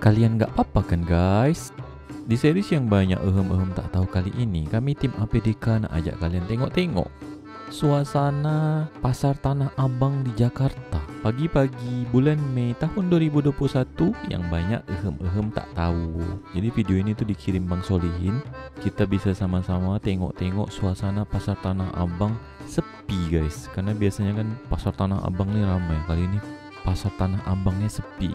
Kalian nggak apa-apa kan guys? Di series yang banyak tak tahu kali ini, kami tim APDK nak ajak kalian tengok-tengok suasana pasar Tanah Abang di Jakarta pagi-pagi bulan Mei tahun 2021 yang banyak tak tahu. Jadi video ini tuh dikirim Bang Solihin. Kita bisa sama-sama tengok-tengok suasana pasar Tanah Abang sepi guys. Karena biasanya kan pasar Tanah Abang nih ramai. Kali ini pasar Tanah Abangnya sepi.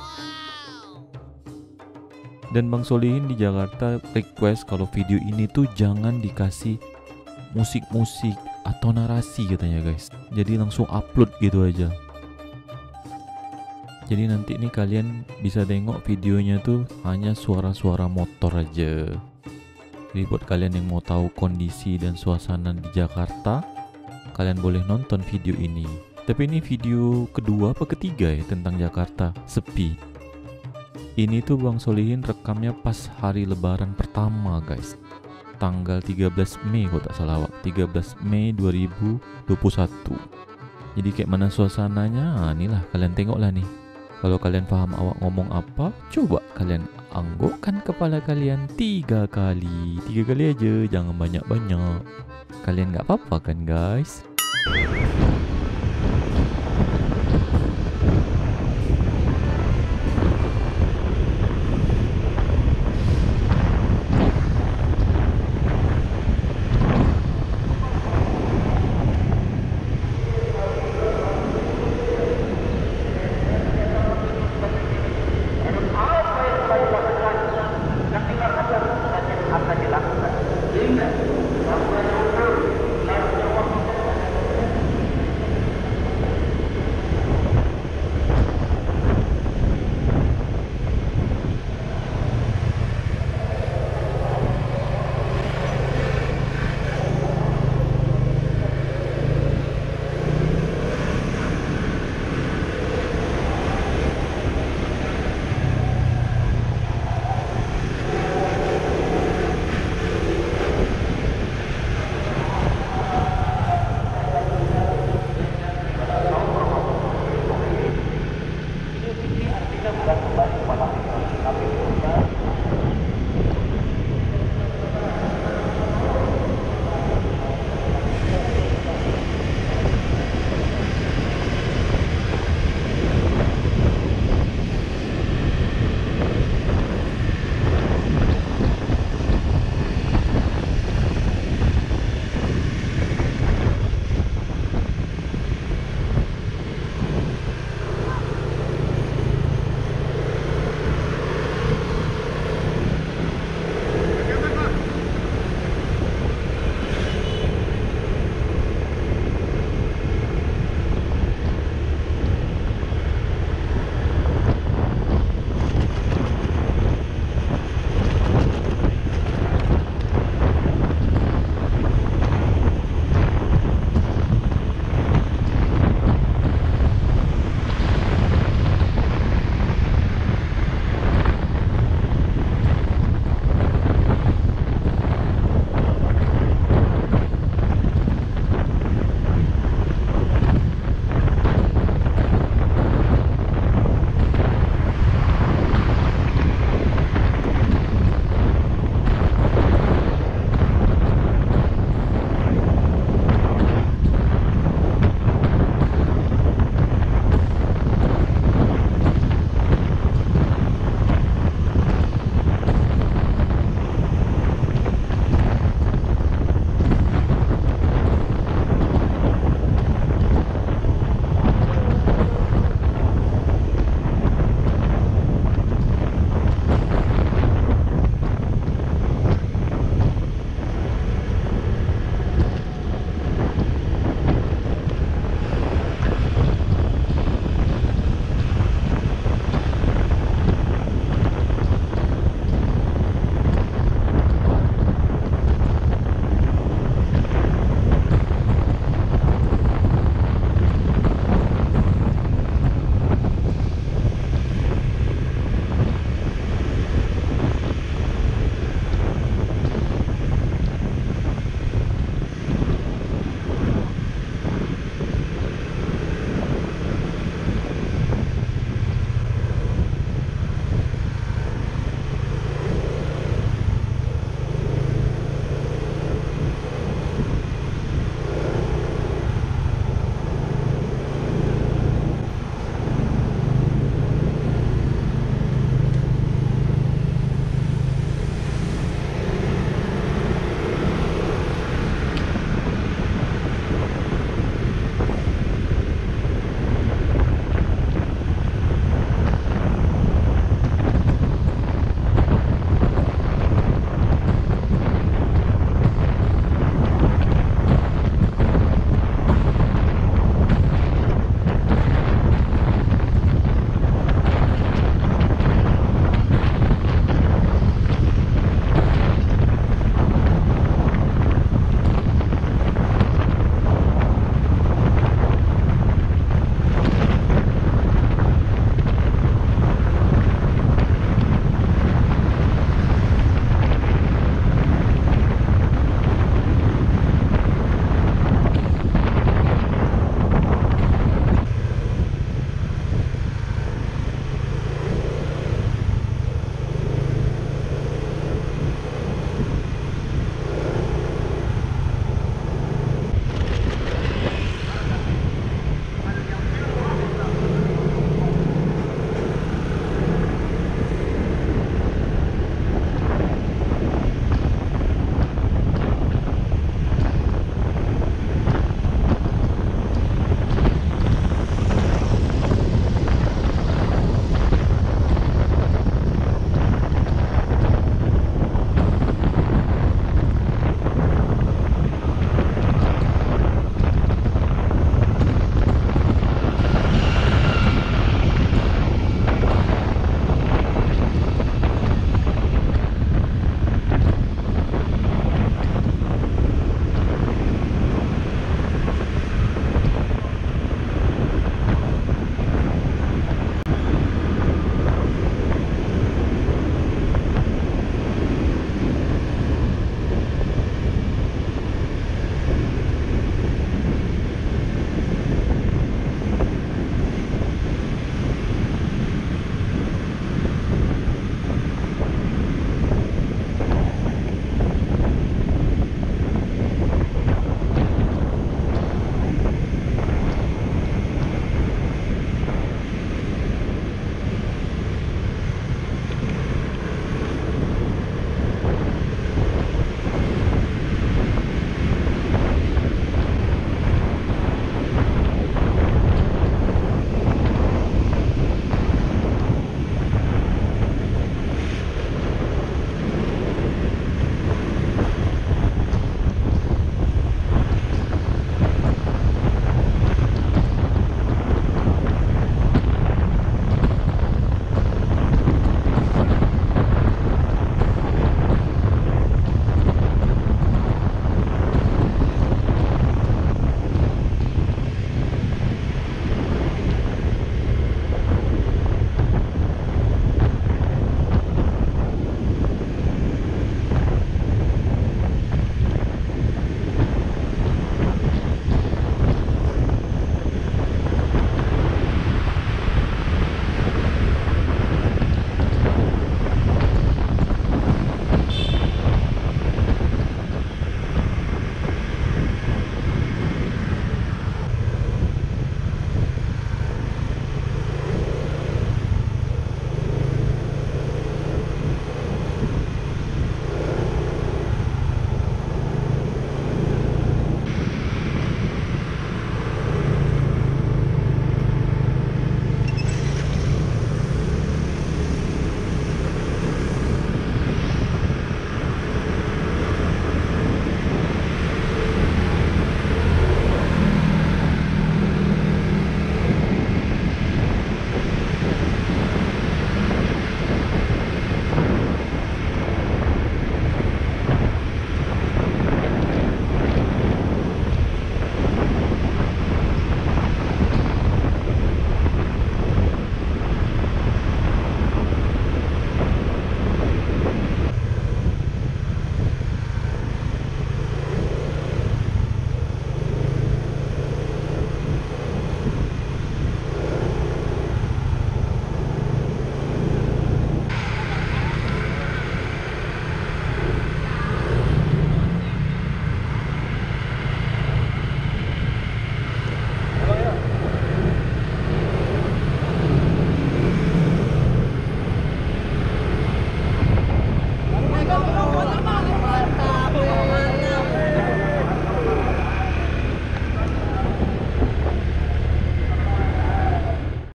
Dan Bang Solihin di Jakarta request kalau video ini tuh jangan dikasih musik-musik atau narasi katanya guys. Jadi langsung upload gitu aja. Jadi nanti nih kalian bisa tengok videonya tuh hanya suara-suara motor aja. Jadi buat kalian yang mau tahu kondisi dan suasana di Jakarta, kalian boleh nonton video ini. Tapi ini video kedua apa ketiga ya tentang Jakarta sepi. Ini tuh Bang Solihin rekamnya pas hari lebaran pertama guys, tanggal 13 Mei kalau tak salah, 13 Mei 2021. Jadi kayak mana suasananya, inilah kalian tengoklah nih. Kalau kalian paham awak ngomong apa, coba kalian anggukkan kepala kalian 3 kali. 3 kali aja, jangan banyak-banyak. Kalian gak apa-apa kan guys?